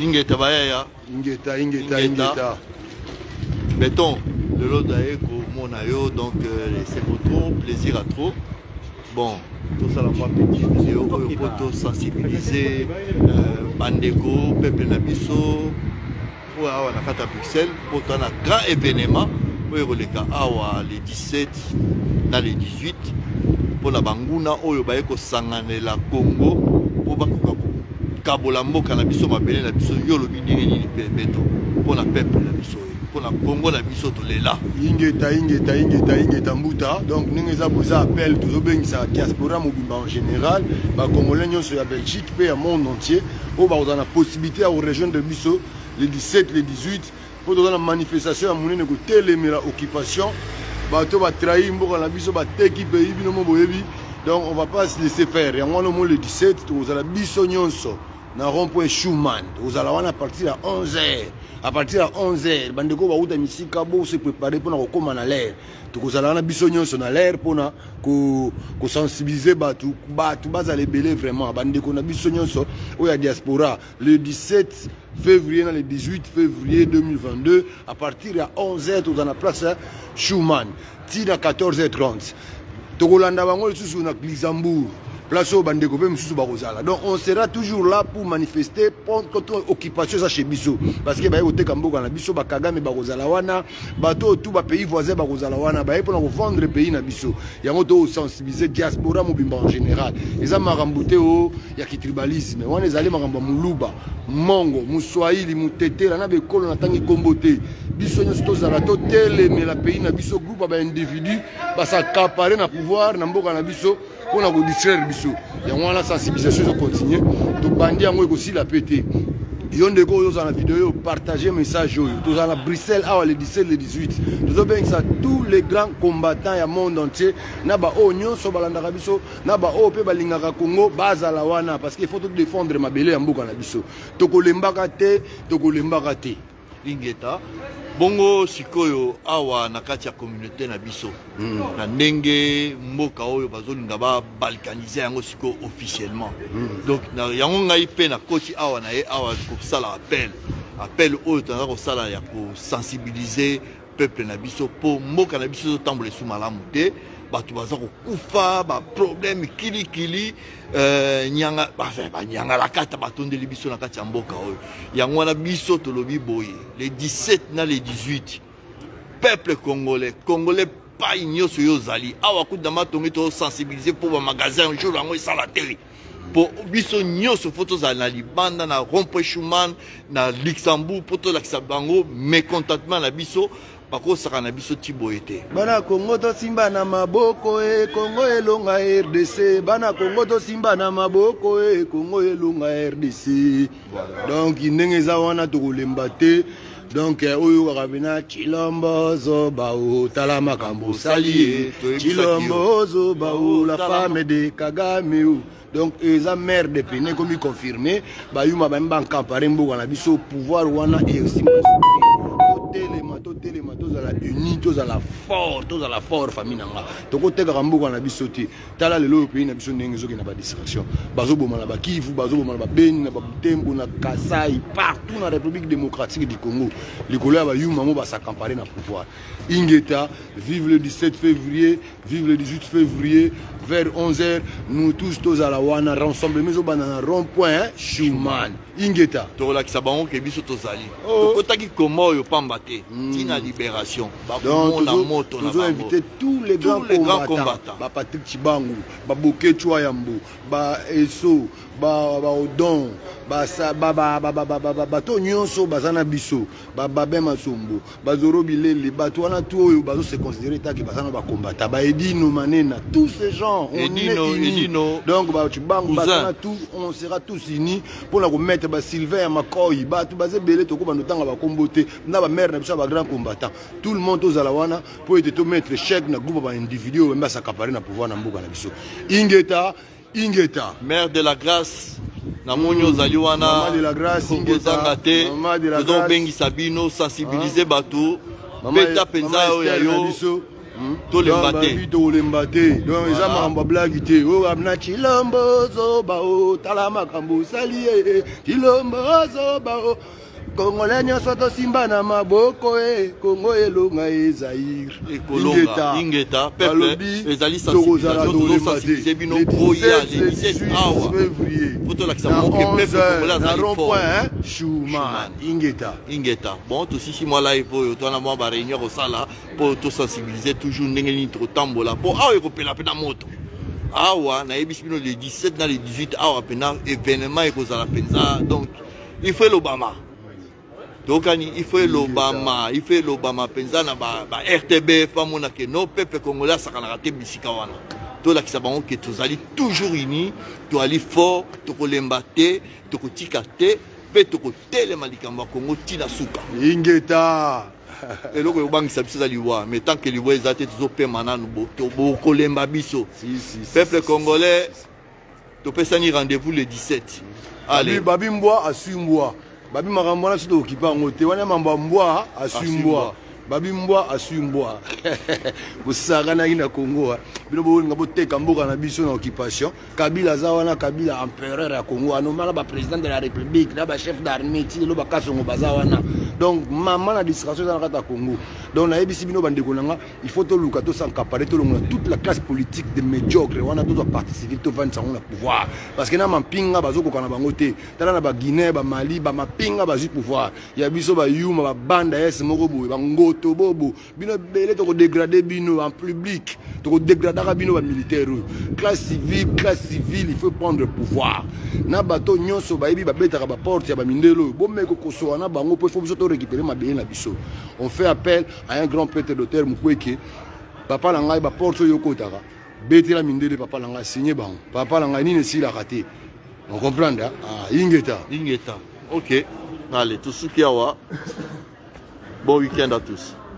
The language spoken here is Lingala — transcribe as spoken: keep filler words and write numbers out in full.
Ingeta Bayaya. Ingeta, Ingeta, Ingeta. Béton, de l'autre d'aéco, mon ayo, donc euh, c'est pour trop, plaisir à trop. Bon, tout ça, la moi, petite vidéo, pour sensibiliser euh, Bandeko, Peuple Nabiso, pour avoir la carte à Bruxelles, pour un grand événement, pour les cas, les dix-sept, dans les dix-huit, pour la Banguna, où il y a Sangane, la Congo, pour Kabolambo, Canabiso, Mabele, Nabiso, Yolo, Bini, Béton, pour la Peuple Nabiso. Pour la Congo, la biso là. Ingeta, Ingeta, Ingeta, Ingeta, Mbuta. Donc, nous avons appel tout le monde, la diaspora mobile en général, les Congolais sur la Belgique, et le monde entier, où on a la possibilité aux régions de Bisso, les dix-sept, les dix-huit, pour donner la manifestation à mon télémé l'occupation, bateau va trahir, on a Bisso, va t'équipe, donc on ne va pas se laisser faire. Et on a le dix-sept, on a la Bisso Nyonso. Na rond-point Schumann, vous allez à partir à onze heures. À partir à onze heures, Bandeko va outa misika bo se préparer pour na koma na l'air. Vous allez na bisonyo sur l'air pour na ko ko sensibiliser batu batu baza les belé vraiment. Bandeko na bisonyo so o ya diaspora le dix-sept février na le dix-huit février deux mille vingt-deux à partir à onze heures vous allez place Schumann. Tina quatorze heures trente. Togolanda bango sous na Luxembourg. Place au Bandeko, donc on sera toujours là pour manifester contre l'occupation chez Bisso. Parce que bah au Tekambo quand la Bisso ba Kagame ba Rozalawana, bateau tout ba pays voisin ba Rozalawana, bah pour vendre le pays na Bisso. Il y a moto sensibiliser diaspora mobimba en général. Les amis marambouté au ya ki tribalisme. On les allés maramba muluba, mongo, muswahili, mutete, la na be kolo na tangi komboté. Bisso nyo sto zala to tele mais la pays na Bisso groupe ba individu ba s'accaparer na pouvoir na mboka na Bisso. On a distraire biso. Il y a la sensibilisation continue. Donc bandi yango aussi la pété. Yonde ko dans la vidéo partager message yo. Tous à Bruxelles à le dix-sept le dix-huit. Nous avons ça tous les grands combattants du monde entier na ba onyo so balanda biso na ba o pe balingaka Congo baza la wana parce qu'il faut tout défendre mabele ya mboka na biso. Tokolembaka te, tokolembaka te. Ingeta bongo sikoyo awa na kati ya communauté na biso mm. na ndenge mboka oyo bazolinga ba balkaniser yango siko officiellement mm. donc na yango ngai pe na koti awa na ye awa ko sala appel appel oyo tanga ko sala ya ko sensibiliser peuple na biso po mboka na biso tambola sous malamu te batu baza ko kufa ba problème kili kili euh nyanga ba ba nyanga la kata batondeli biso na kati ya mboka oyo yango na biso tolobi boye les dix-sept na les dix-huit peuple congolais congolais pas nyoso yo zali awa kudama tongi to sensibiliser pour ba magasin jour yango esala teri pour biso nyoso photo za na libanda na rond-point Schumann na Luxembourg poto la kisabango mécontentement na biso bako saka na biso tiboyete bana Congo to simba na maboko e Congo elonga R D C bana Congo to simba na maboko e Congo elonga R D C donc indenge za wana to kolemba te donc oyo kabina Chilombo zo bao tala makambo sali Chilombo zo bao la femme de Kagame donc eza maire de Péné comme confirmé ba yuma ba mbanka parembo wana biso pouvoir wana et aussi telema to telema to za la uni to za la fort to za la fort famille nanga to ko teka kambuka na biso te tala lelo pays na biso ndenge zoki na ba distraction bazo boma na ba Kivu bazo boma na ba Beni na ba Butembo na Kasai partout na République démocratique du Congo likolo ya ba yuma mo ba s'accaparer na pouvoir Ingeta vive le dix-sept février vive le dix-huit février vers onze heures nous tous tous à la wana rassemblement zo banana rond-point Schumann Ingeta to la kisabango ke biso to zali to kotaki komo yo pamba te tina libération ba la moto na nous inviter tous les grands combattants ba Patrick Chibangu ba Boké Chwayambo ba Eso ba ba Odon ba sa ba ba ba ba ba ba to nyonso bazana biso ba Babé Masombo ba Zoro Bilele ba to wana to yo bazo se considérer ta ki bazana ba combattant ba Edino Manena tous ces gens on Edino, est unis Edino, donc ba Chibangu bazana tous on sera tous unis pour la remettre ba Sylvain Makoy ba to bazé belé to ko ba notanga ba komboté na ba mère na biso ba grand combattant tout le monde aux alawana pour être to mettre chèque na groupe ba individu ba s'accaparer na pouvoir na mboka na biso Ingeta Ingeta mère de la grâce na monyo zaliwana maman de la grâce Ingeta maman de la grâce grâce bengi sabino sensibiliser bato beta penza yo ya yo tolemba te tolemba te donc eza makambo ablaki te oyo amna chilombo ozoba o tala makambo osali ye chilombo ozoba o Congolais nyonso tosimba na maboko e Congo elonga e Zaire ekolonga ingeta peuple ezali sensibilisation bino boya le dix-sept awa poto la kisamo ke peuple congolais azali fort Schumann ingeta ingeta bon to sisi moi là ipo to na moi ba réunion ko sala pour to sensibiliser toujours ndenge ni to tambola po awa ekopela pena moto awa na yebisi bino le dix-sept na le dix-huit awa pena événement ekozala penza donc il faut l'Obama. Donc il faut l'Obama, il faut l'Obama penza na ba, ba R T B famona que no peuple congolais ça kana raté bisika wana. To la kisabon que tous ali toujours unis, to ali fort, to ko lembate, to ko tikate, pe to ko tele malikamba Congo tila suka. Ingeta. Et donc, il y a des gens mais tant que les gens sont toujours permanents, ils sont lemba biso. Peuple congolais, tu peux s'en rendez-vous le dix-sept. Allez. Babi Mboa a su Mboa. Babi Marambona c'est occupé en côté. Wana Mamba Mboa a su Mboa. Babi Mboa a su Mboa. Vous savez na ina Congo. Bino bo ngabo te kamboka na biso na occupation. Kabila zawana Kabila empereur ya Congo. Anomala ba président de la République, na ba chef d'armée, ti lo ba kasongo bazawana. Donc maman la distraction dans la Congo. Donc na ebisi bino bande konanga, il faut to luka to s'encaparer to longa toute la classe politique de médiocre. Wana to doit participer to vendre son pouvoir. Parce que na mampinga bazoko kana bango te. Tala na ba Guinée, ba Mali, ba mapinga bazu pouvoir. Ya biso ba yuma ba banda yes moko boy, ba ngoto bobo. Bino belé to dégrader bino en public. To dégrader bino ba militaire. Classe civile, classe civile, il faut prendre le pouvoir. Na bato nyonso ba yebi ba betaka ba porte ya ba mindelo. Bo meko koso na bango po faut récupérer ma bien la biso. On fait appel à un grand prêtre d'auteur Mukweke. Papa Langai ba porte yoko taka. Beti la mindele papa Langai signé bango. Papa Langai ni ne si la raté. On comprend hein? Ah, ingeta. Ingeta. OK. Allez, tous ceux qui awa. Bon week-end à tous.